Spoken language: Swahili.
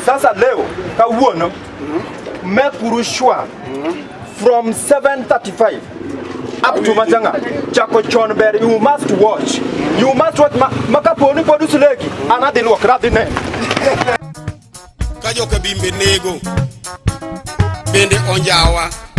Sasa leo kawuono mekuru shwa from 7:35 up to Majanga. Chako Chon Berry, you must watch. You must watch makaponi produce leki anadi luok radine. Kajo kabimbe nego bende onjawa